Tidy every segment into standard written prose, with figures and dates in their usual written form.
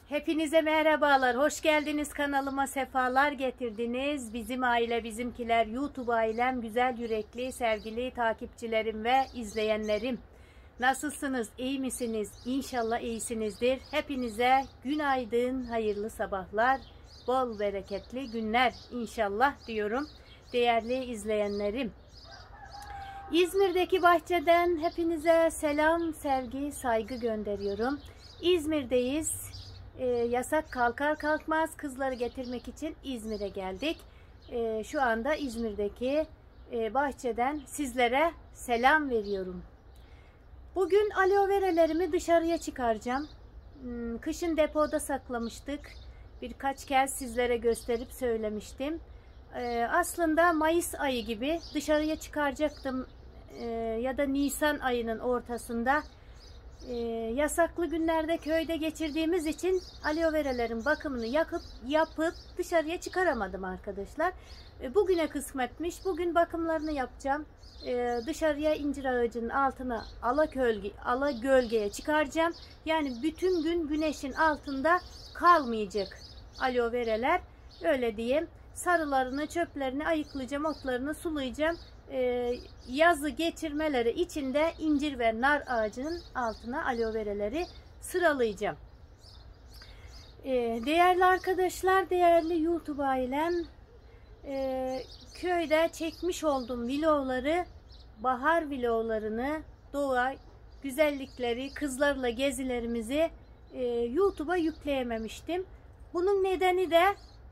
Hepinize merhabalar. Hoş geldiniz kanalıma. Sefalar getirdiniz. Bizim aile, bizimkiler, YouTube ailem, güzel yürekli, sevgili takipçilerim ve izleyenlerim. Nasılsınız? İyi misiniz? İnşallah iyisinizdir. Hepinize günaydın, hayırlı sabahlar, bol bereketli günler inşallah diyorum. Değerli izleyenlerim. İzmir'deki bahçeden hepinize selam, sevgi, saygı gönderiyorum. İzmir'deyiz. Yasak kalkar kalkmaz kızları getirmek için İzmir'e geldik. Şu anda İzmir'deki bahçeden sizlere selam veriyorum. Bugün aloe veralarımı dışarıya çıkaracağım. Kışın depoda saklamıştık. Birkaç kez sizlere gösterip söylemiştim. Aslında Mayıs ayı gibi dışarıya çıkaracaktım ya da Nisan ayının ortasında. Yasaklı günlerde köyde geçirdiğimiz için aloe veraların bakımını yapıp dışarıya çıkaramadım arkadaşlar. Bugüne kısmetmiş. Bugün bakımlarını yapacağım. Dışarıya incir ağacının altına ala gölgeye çıkaracağım. Yani bütün gün güneşin altında kalmayacak aloe veralar. Öyle diyeyim. Sarılarını, çöplerini ayıklayacağım, otlarını sulayacağım. Yazı geçirmeleri için de incir ve nar ağacının altına aloe veraları sıralayacağım. Değerli arkadaşlar, değerli YouTube ailem, köyde çekmiş olduğum vlogları, bahar vloglarını, doğa güzellikleri, kızlarla gezilerimizi YouTube'a yükleyememiştim. Bunun nedeni de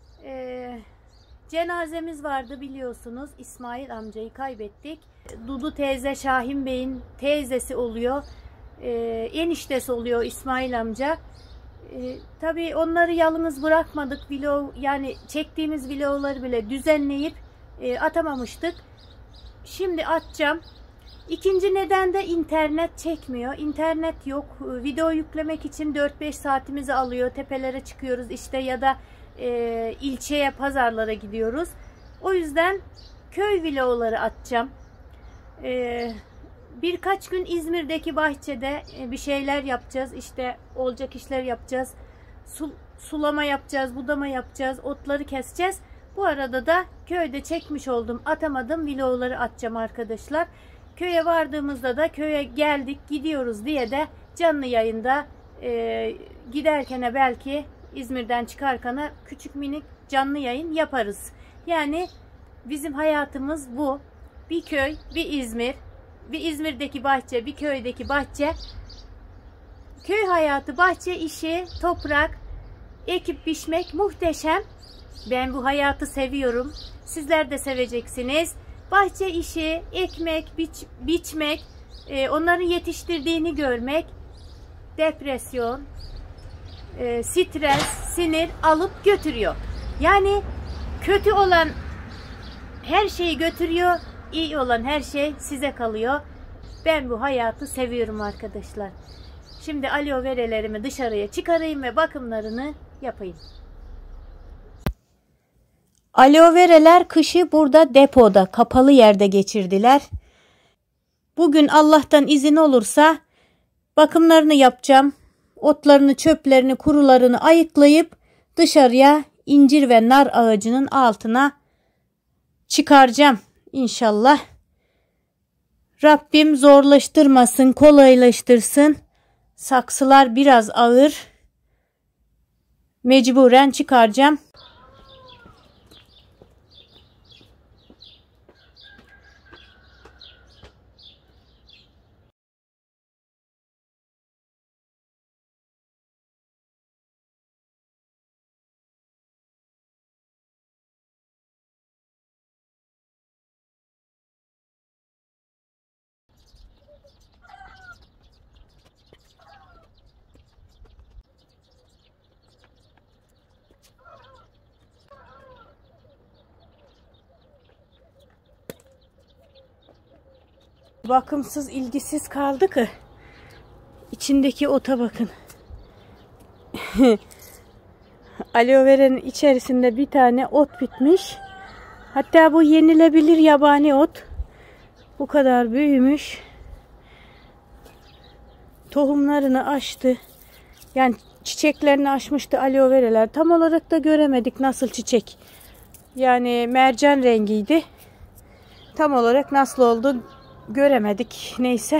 cenazemiz vardı biliyorsunuz. İsmail amcayı kaybettik. Dudu teyze Şahin Bey'in teyzesi oluyor. Eniştesi oluyor İsmail amca. Tabii onları yalnız bırakmadık. Yani çektiğimiz vlogları bile düzenleyip atamamıştık. Şimdi atacağım. İkinci neden de internet çekmiyor. İnternet yok. Video yüklemek için 4-5 saatimizi alıyor. Tepelere çıkıyoruz işte ya da ilçeye, pazarlara gidiyoruz. O yüzden köy vlogları atacağım. Birkaç gün İzmir'deki bahçede bir şeyler yapacağız. İşte olacak işler yapacağız. Sulama yapacağız, budama yapacağız, otları keseceğiz. Bu arada da köyde çekmiş olduğum, atamadığım vlogları atacağım arkadaşlar. Köye vardığımızda da köye geldik, gidiyoruz diye de canlı yayında giderken belki İzmir'den çıkarken küçük minik canlı yayın yaparız. Yani bizim hayatımız bu. Bir köy, bir İzmir, bir İzmir'deki bahçe, bir köydeki bahçe. Köy hayatı, bahçe işi, toprak, ekip biçmek muhteşem. Ben bu hayatı seviyorum. Sizler de seveceksiniz. Bahçe işi, ekmek, biçmek, onların yetiştirdiğini görmek, depresyon, stres, sinir alıp götürüyor. Yani kötü olan her şeyi götürüyor, iyi olan her şey size kalıyor. Ben bu hayatı seviyorum arkadaşlar. Şimdi aloe veralarımı dışarıya çıkarayım ve bakımlarını yapayım. Aloe veralar kışı burada depoda, kapalı yerde geçirdiler. Bugün Allah'tan izin olursa bakımlarını yapacağım. Otlarını, çöplerini, kurularını ayıklayıp dışarıya incir ve nar ağacının altına çıkaracağım inşallah. Rabbim zorlaştırmasın, kolaylaştırsın. Saksılar biraz ağır. Mecburen çıkaracağım. Bakımsız, ilgisiz kaldı ki. İçindeki ota bakın. Aloe vera'nın içerisinde bir tane ot bitmiş. Hatta bu yenilebilir yabani ot. Bu kadar büyümüş. Tohumlarını açtı. Yani çiçeklerini açmıştı aloe veralar. Tam olarak da göremedik nasıl çiçek. Yani mercan rengiydi. Tam olarak nasıl oldu göremedik. Neyse.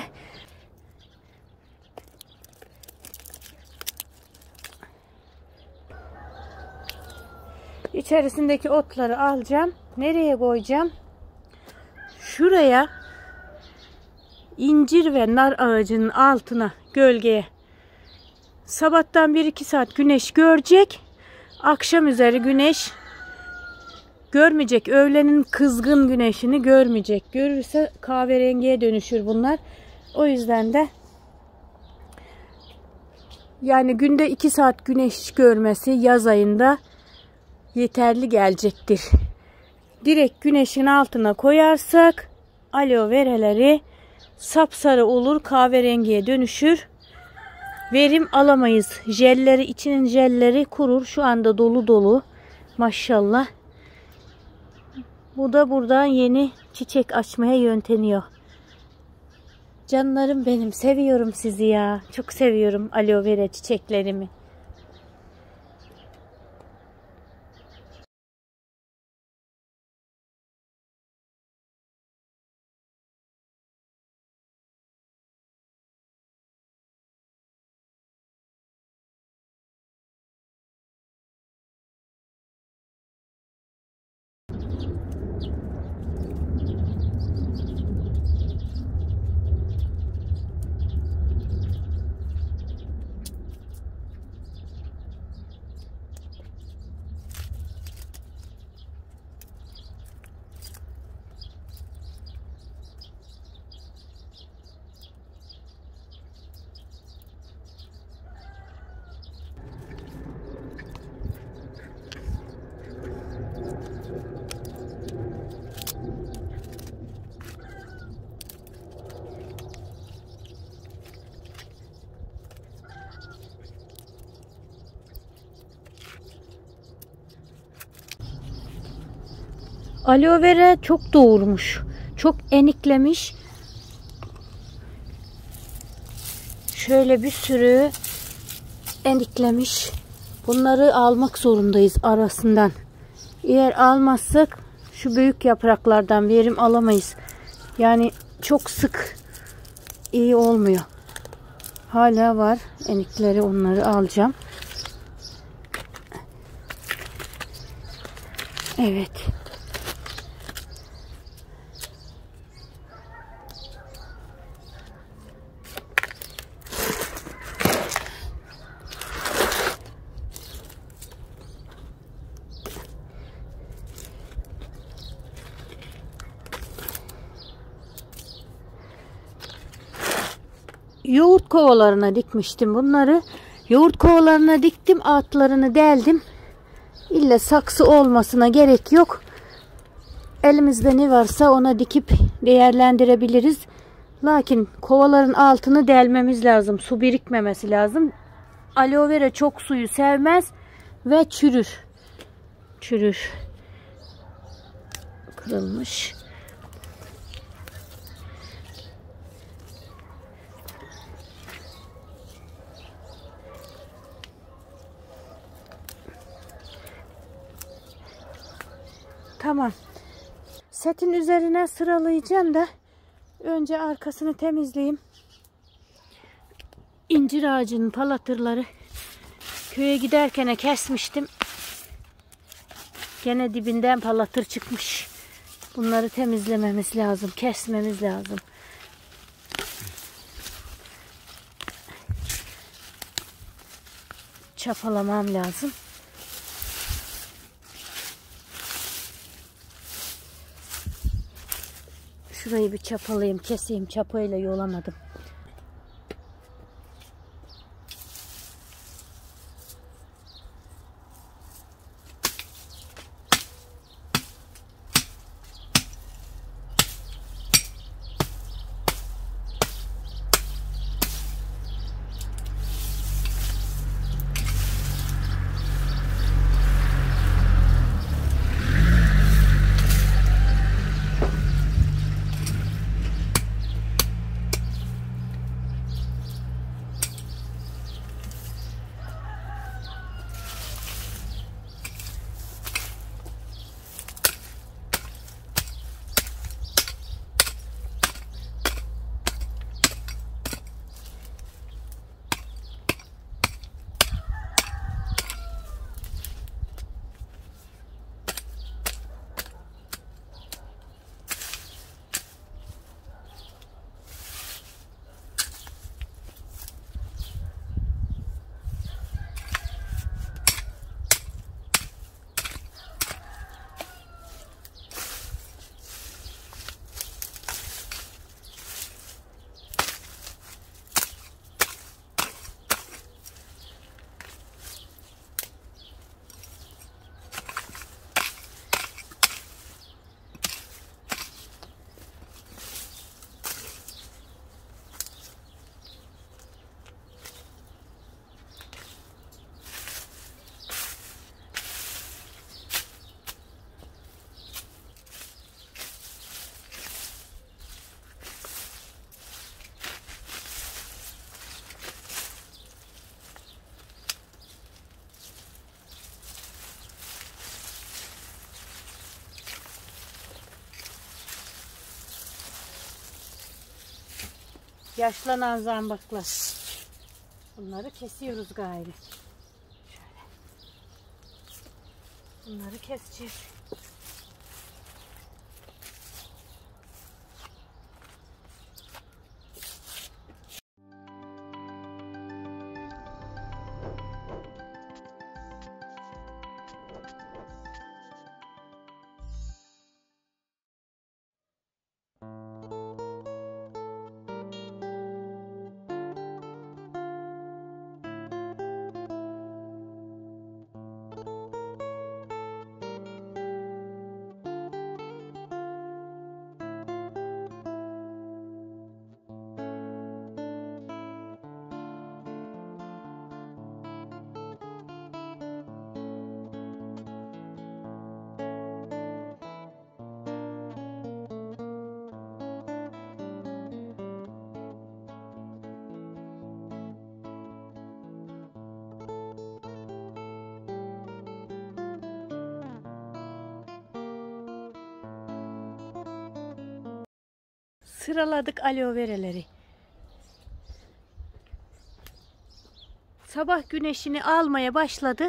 İçerisindeki otları alacağım. Nereye koyacağım? Şuraya, incir ve nar ağacının altına, gölgeye. Sabahtan 1-2 saat güneş görecek. Akşam üzeri güneş görmeyecek. Öğlenin kızgın güneşini görmeyecek. Görürse kahverengiye dönüşür bunlar. O yüzden de yani günde 2 saat güneş görmesi yaz ayında yeterli gelecektir. Direkt güneşin altına koyarsak aloe veraları sapsarı olur, kahverengiye dönüşür. Verim alamayız. Jelleri, içinin jelleri kurur. Şu anda dolu dolu. Maşallah. Bu da buradan yeni çiçek açmaya yönteniyor. Canlarım benim. Seviyorum sizi ya. Çok seviyorum aloe vera çiçeklerimi. Aloe vera çok doğurmuş. Çok eniklemiş. Şöyle bir sürü eniklemiş. Bunları almak zorundayız arasından. Eğer almazsak şu büyük yapraklardan verim alamayız. Yani çok sık iyi olmuyor. Hala var enikleri, onları alacağım. Evet. Yoğurt kovalarına dikmiştim bunları. Yoğurt kovalarına diktim, altlarını deldim. İlle saksı olmasına gerek yok. Elimizde ne varsa ona dikip değerlendirebiliriz. Lakin kovaların altını delmemiz lazım. Su birikmemesi lazım. Aloe vera çok suyu sevmez ve çürür. Çürür. Kırılmış. Tamam. Setin üzerine sıralayacağım da önce arkasını temizleyeyim. İncir ağacının palatırları köye giderken kesmiştim. Gene dibinden palatır çıkmış. Bunları temizlememiz lazım. Kesmemiz lazım. Çapalamam lazım. Şurayı bir çapalayayım, keseyim. Çapayla yolamadım. Yaşlanan zambaklar. Bunları kesiyoruz gayrı. Şöyle. Bunları keseceğiz. Sıraladık aloe veraları. Sabah güneşini almaya başladı.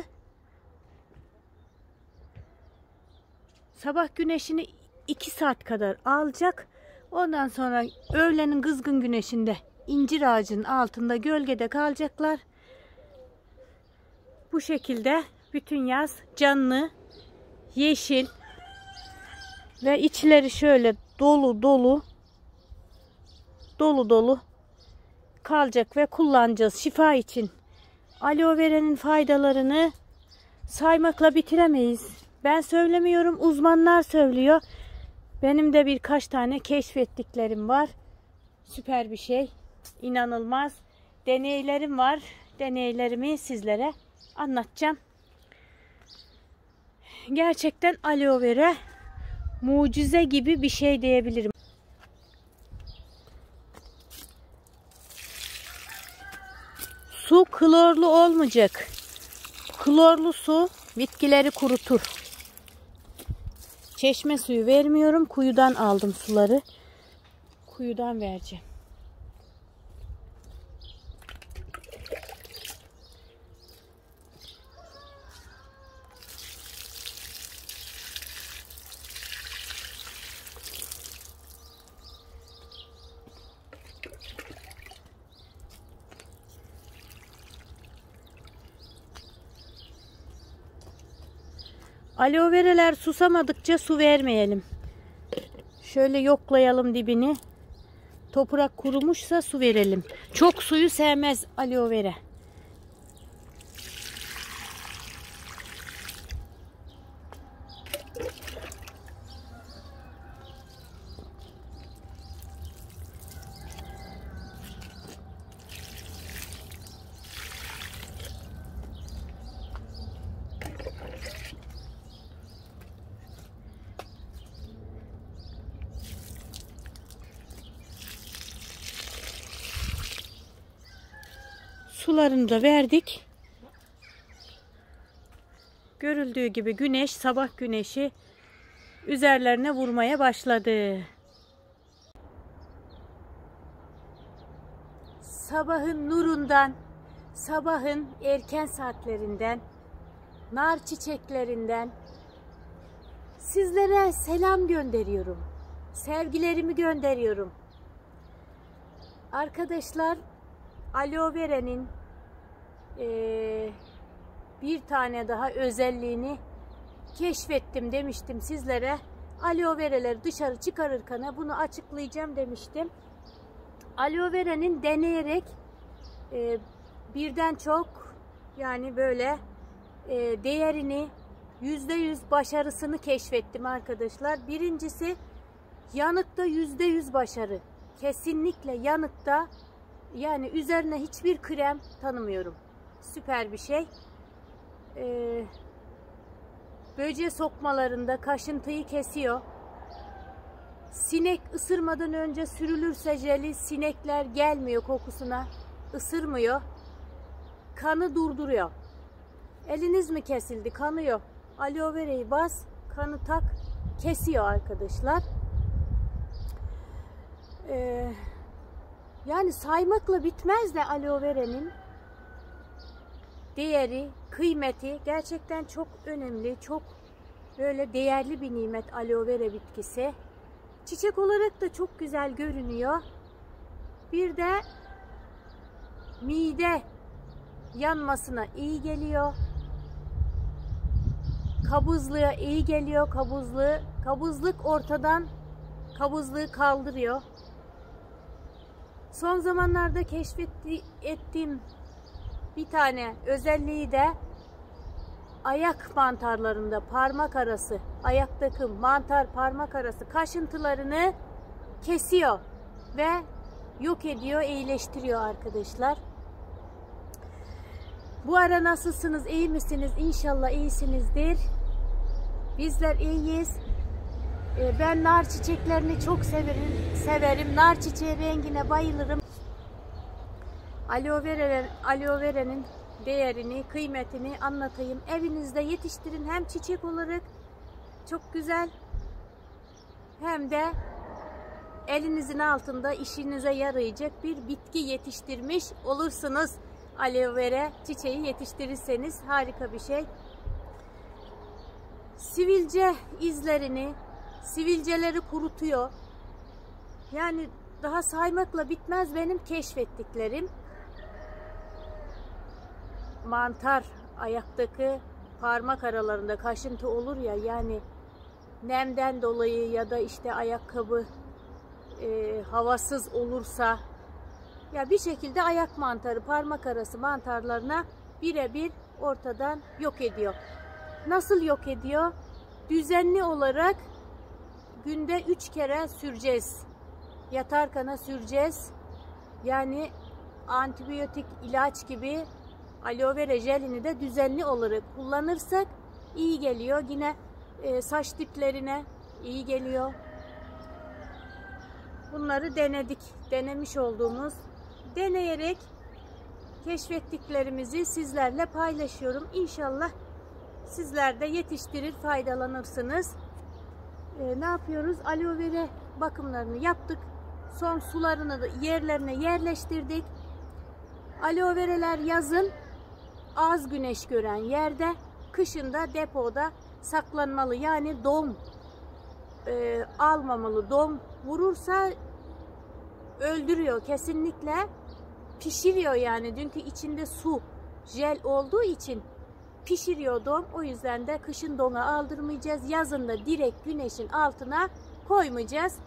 Sabah güneşini 2 saat kadar alacak. Ondan sonra öğlenin kızgın güneşinde incir ağacının altında gölgede kalacaklar. Bu şekilde bütün yaz canlı, yeşil ve içleri şöyle dolu dolu kalacak ve kullanacağız şifa için. Aloe vera'nın faydalarını saymakla bitiremeyiz. Ben söylemiyorum, uzmanlar söylüyor. Benim de birkaç tane keşfettiklerim var. Süper bir şey. İnanılmaz. Deneylerim var. Deneylerimi sizlere anlatacağım. Gerçekten aloe vera mucize gibi bir şey diyebilirim. Su klorlu olmayacak. Klorlu su bitkileri kurutur. Çeşme suyu vermiyorum. Kuyudan aldım suları. Kuyudan vereceğim. Aloe veralar susamadıkça su vermeyelim. Şöyle yoklayalım dibini. Toprak kurumuşsa su verelim. Çok suyu sevmez aloe vera. Sularını da verdik. Görüldüğü gibi güneş, sabah güneşi üzerlerine vurmaya başladı. Sabahın nurundan, sabahın erken saatlerinden, nar çiçeklerinden sizlere selam gönderiyorum. Sevgilerimi gönderiyorum. Arkadaşlar, aloe vera'nın bir tane daha özelliğini keşfettim demiştim sizlere. Aloe vera'ları dışarı çıkarırken bunu açıklayacağım demiştim. Aloe vera'nın deneyerek birden çok, yani böyle değerini, %100 başarısını keşfettim arkadaşlar. Birincisi, yanıkta %100 başarı. Kesinlikle yanıkta, yani üzerine hiçbir krem tanımıyorum. Süper bir şey. Böce sokmalarında kaşıntıyı kesiyor. Sinek ısırmadan önce sürülürse jeli, sinekler gelmiyor kokusuna, ısırmıyor. Kanı durduruyor. Eliniz mi kesildi? Kanıyor. Aloe vera'yı bas, kanı tak, kesiyor arkadaşlar. Yani saymakla bitmez de aloe vera'nın değeri, kıymeti gerçekten çok önemli, çok böyle değerli bir nimet aloe vera bitkisi. Çiçek olarak da çok güzel görünüyor. Bir de mide yanmasına iyi geliyor. Kabızlığa iyi geliyor. Kabızlık ortadan, kabızlığı kaldırıyor. Son zamanlarda keşfettiğim bir tane özelliği de ayak mantarlarında parmak arası, ayaktaki mantar parmak arası kaşıntılarını kesiyor ve yok ediyor, iyileştiriyor arkadaşlar. Bu ara nasılsınız? İyi misiniz? İnşallah iyisinizdir. Bizler iyiyiz. Ben nar çiçeklerini çok severim. Nar çiçeği rengine bayılırım. Aloe vera'nın değerini, kıymetini anlatayım. Evinizde yetiştirin. Hem çiçek olarak çok güzel, hem de elinizin altında işinize yarayacak bir bitki yetiştirmiş olursunuz. Aloe vera çiçeği yetiştirirseniz harika bir şey. Sivilce izlerini, sivilceleri kurutuyor. Yani daha saymakla bitmez benim keşfettiklerim. Mantar ayaktaki parmak aralarında kaşıntı olur ya, yani nemden dolayı ya da işte ayakkabı havasız olursa, ya bir şekilde ayak mantarı, parmak arası mantarlarına birebir ortadan yok ediyor. Nasıl yok ediyor? Düzenli olarak günde 3 kere süreceğiz. Yatarkana süreceğiz. Yani antibiyotik ilaç gibi aloe vera jelini de düzenli olarak kullanırsak iyi geliyor. Yine saç diplerine iyi geliyor. Bunları denemiş olduğumuz, deneyerek keşfettiklerimizi sizlerle paylaşıyorum. İnşallah sizler de yetiştirir, faydalanırsınız. Ne yapıyoruz? Aloe vera bakımlarını yaptık. Son sularını da yerlerine yerleştirdik. Aloe veralar yazın az güneş gören yerde, kışın da depoda saklanmalı. Yani dom almamalı. Dom vurursa öldürüyor kesinlikle. Pişiriyor yani. Çünkü içinde su, jel olduğu için pişiriyor dom. O yüzden de kışın dona aldırmayacağız. Yazın da direkt güneşin altına koymayacağız.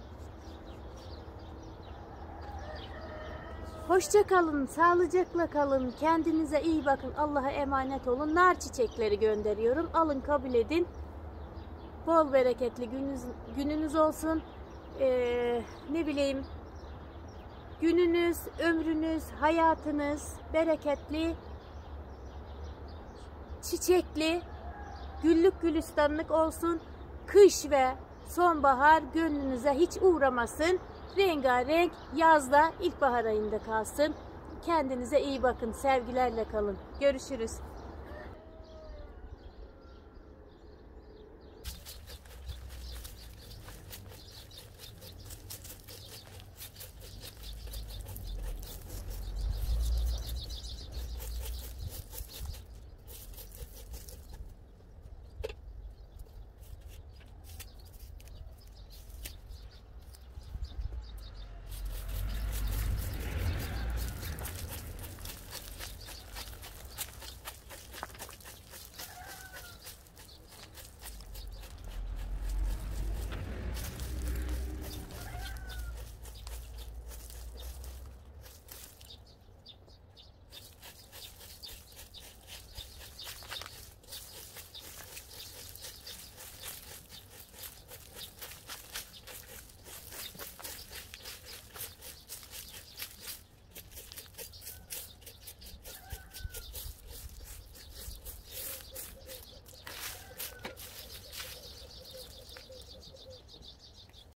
Hoşça kalın, sağlıcakla kalın, kendinize iyi bakın, Allah'a emanet olun. Nar çiçekleri gönderiyorum. Alın, kabul edin. Bol bereketli gününüz olsun. Ne bileyim, gününüz, ömrünüz, hayatınız bereketli, çiçekli, güllük gülistanlık olsun. Kış ve sonbahar gönlünüze hiç uğramasın. Rengarenk yazda ilkbahar ayında kalsın. Kendinize iyi bakın. Sevgilerle kalın. Görüşürüz.